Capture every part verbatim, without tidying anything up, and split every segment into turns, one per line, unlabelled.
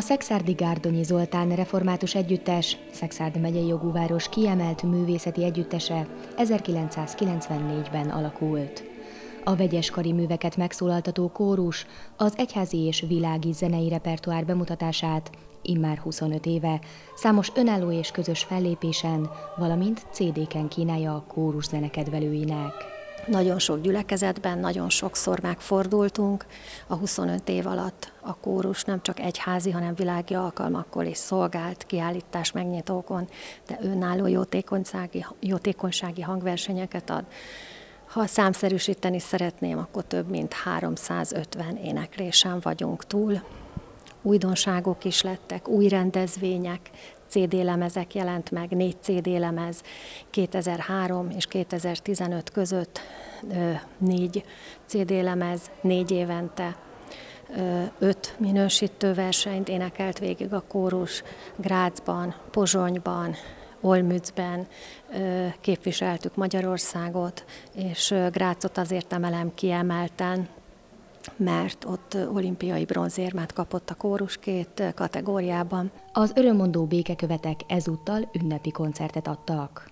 Szekszárdi Gárdonyi Zoltán Református Együttes, Szekszárd megyei jogúváros kiemelt művészeti együttese ezerkilencszázkilencvennégyben alakult. A vegyes kari műveket megszólaltató kórus az egyházi és világi zenei repertoár bemutatását immár huszonöt éve számos önálló és közös fellépésen, valamint cé dé-ken kínálja a kórus zenekedvelőinek.
Nagyon sok gyülekezetben, nagyon sokszor megfordultunk. A huszonöt év alatt a kórus nem csak egyházi, hanem világi alkalmakkor is szolgált, kiállítás megnyitókon, de önálló jótékonysági, jótékonysági hangversenyeket ad. Ha számszerűsíteni szeretném, akkor több mint háromszázötven éneklésen vagyunk túl. Újdonságok is lettek, új rendezvények, cé dé-lemezek jelent meg, négy cé dé-lemez kétezer-három és kétezer-tizenöt között, négy cé dé-lemez, négy évente, öt minősítő versenyt énekelt végig a kórus Grazban, Pozsonyban, Olmützben képviseltük Magyarországot, és Grazot azért emelem kiemelten, mert ott olimpiai bronzérmet kapott a kórus két kategóriában.
Az örömmondó békekövetek ezúttal ünnepi koncertet adtak.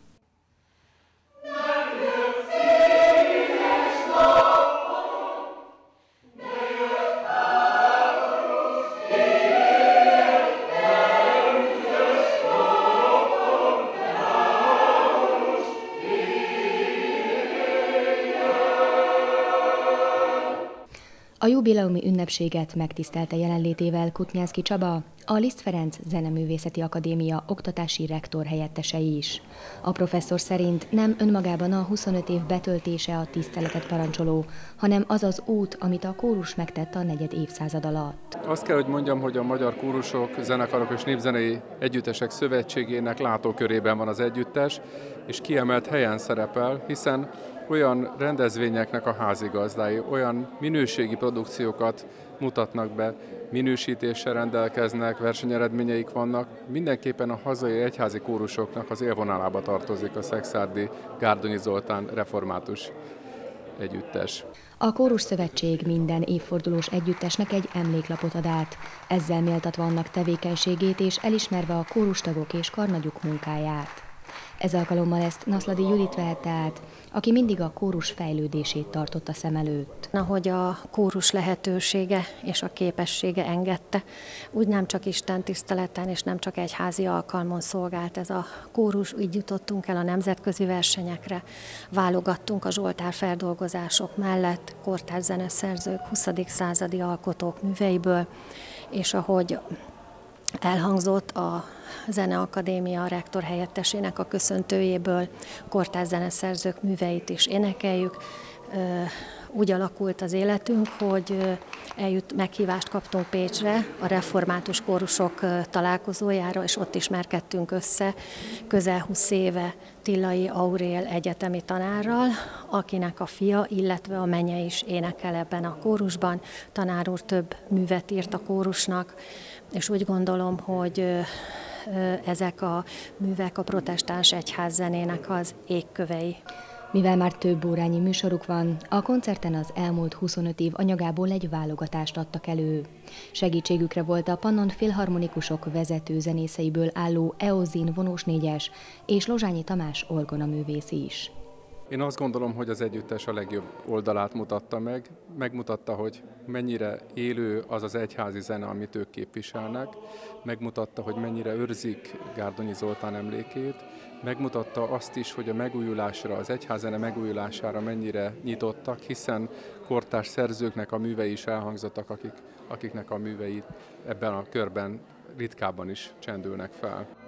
A jubileumi ünnepséget megtisztelte jelenlétével Kutnyánszky Csaba, a Liszt Ferenc Zeneművészeti Akadémia oktatási rektor helyettese is. A professzor szerint nem önmagában a huszonöt év betöltése a tiszteletet parancsoló, hanem az az út, amit a kórus megtett a negyed évszázad alatt.
Azt kell, hogy mondjam, hogy a Magyar Kórusok, Zenekarok és Népzenei Együttesek Szövetségének látókörében van az együttes, és kiemelt helyen szerepel, hiszen olyan rendezvényeknek a házigazdái, olyan minőségi produkciókat mutatnak be, minősítéssel rendelkeznek, versenyeredményeik vannak. Mindenképpen a hazai egyházi kórusoknak az élvonalába tartozik a Szekszárdi Gárdonyi Zoltán Református Együttes.
A Kórus Szövetség minden évfordulós együttesnek egy emléklapot ad át, ezzel méltatva annak tevékenységét és elismerve a kórustagok és karnagyuk munkáját. Ez alkalommal ezt Naszlady Judit vehette át, aki mindig a kórus fejlődését tartotta szem előtt.
Ahogy a kórus lehetősége és a képessége engedte, úgy nem csak Isten tiszteleten és nem csak egyházi alkalmon szolgált ez a kórus, így jutottunk el a nemzetközi versenyekre, válogattunk a Zsoltár feldolgozások mellett kortárs zeneszerzők, huszadik századi alkotók műveiből, és ahogy elhangzott a Zeneakadémia rektor helyettesének a köszöntőjéből, kortárs zeneszerzők műveit is énekeljük. Úgy alakult az életünk, hogy eljut, meghívást kaptunk Pécsre a református kórusok találkozójára, és ott ismerkedtünk össze közel húsz éve Tillai Aurél egyetemi tanárral, akinek a fia, illetve a menye is énekel ebben a kórusban. Tanár úr több művet írt a kórusnak, és úgy gondolom, hogy ezek a művek a protestáns egyházzenének az égkövei.
Mivel már több órányi műsoruk van, a koncerten az elmúlt huszonöt év anyagából egy válogatást adtak elő. Segítségükre volt a Pannon Filharmonikusok vezető zenészeiből álló Eozin vonós négyes és Lozsányi Tamás orgonaművész is.
Én azt gondolom, hogy az együttes a legjobb oldalát mutatta meg. Megmutatta, hogy mennyire élő az az egyházi zene, amit ők képviselnek. Megmutatta, hogy mennyire őrzik Gárdonyi Zoltán emlékét. Megmutatta azt is, hogy a megújulásra, az egyházzene megújulására mennyire nyitottak, hiszen kortárs szerzőknek a művei is elhangzottak, akik, akiknek a művei ebben a körben ritkábban is csendülnek fel.